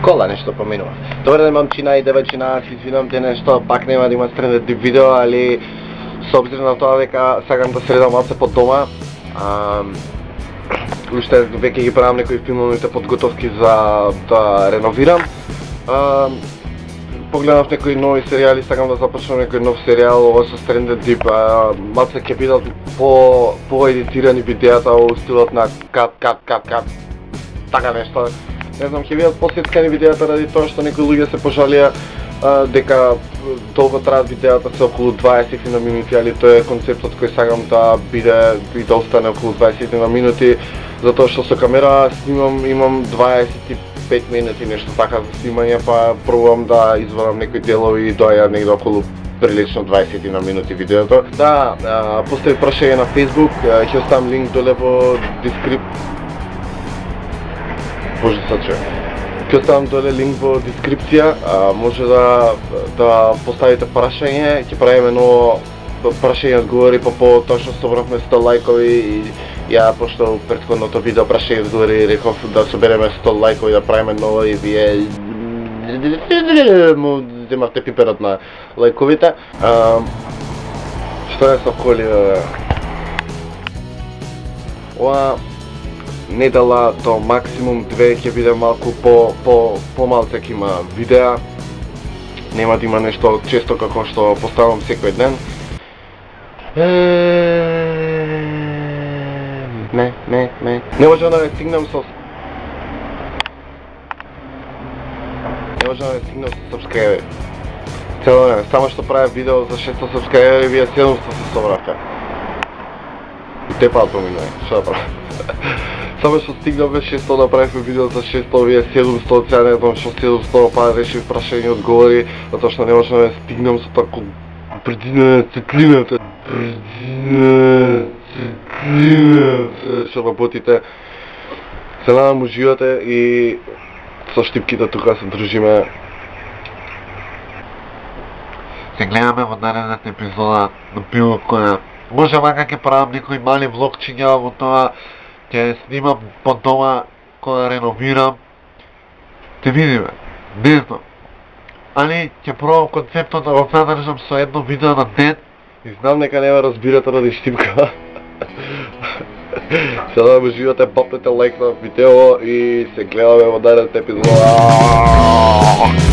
кола нешто поминува. Добре ден момчина и девојчина, се извинувам денес што пак нема да има стрендет видео, али со обзир на тоа дека сакам да се редам малце под дома. Уште веќе ги правам некои филмовите подготовки за да реновирам. Погледнав некои нови серијали, сакам да започнам некој нов серијал, ова со Stranded Deep, малце ќе бидат по-едитирани видеата во стилот на кат, така нешто. Не знам, ќе бидат посеткани видеата ради тоа што некои луѓе се пожалија дека долго траат видеата, се околу 20 на минути, али тоа е концептот кој сакам да биде и да остане околу 20 на минути, затоа што со камера снимам, имам 25 минути нешто така за снимање, па пробувам да извадам некои делови и доаѓа негде околу прилично 20 на минути видеото. Да, постои прашање на Facebook, ќе оставам линк доле во Ќе оставам доле линк во дескрипција, може да поставите прашање, ќе правиме ново прашање одговори по точно собравме 100 лајкови и ја пошто претходното видео прашање одговори реков да собереме 100 лајкови да правиме ново и вие му земавте пиперот на лајковите. Што е со коли? Ова недела до максимум 2 ќе биде малку по-малце ќе има видеа. Нема да има нешто често како што поставам секој ден. Не можам да стигнам со сабскрајбери. Цело време, само што правев видео за 600 сабскрајбери, вие 700 се собравте. И те пат поминува, што да правам? Само што стигнавме 600, направивме видео за 600, вие 700, сега не знам што 700, па решив прашање и одговори, затоа што не можам да стигнам со тако предина светлината. Што работите. Се надам уживате и со штипките тука се дружиме. Се гледаме во наредната епизода на било која. Може мака ќе правам некои мали влогчиња во тоа, ќе снимам по дома кога реновирам. Те видиме, не знам. Али ќе пробам концептот да го надржам со едно видео на ден. И знам дека не ме разбирате ради штипка. Сега да ме живате, бапнете лайк на видео и се гледаме во наредната епизода.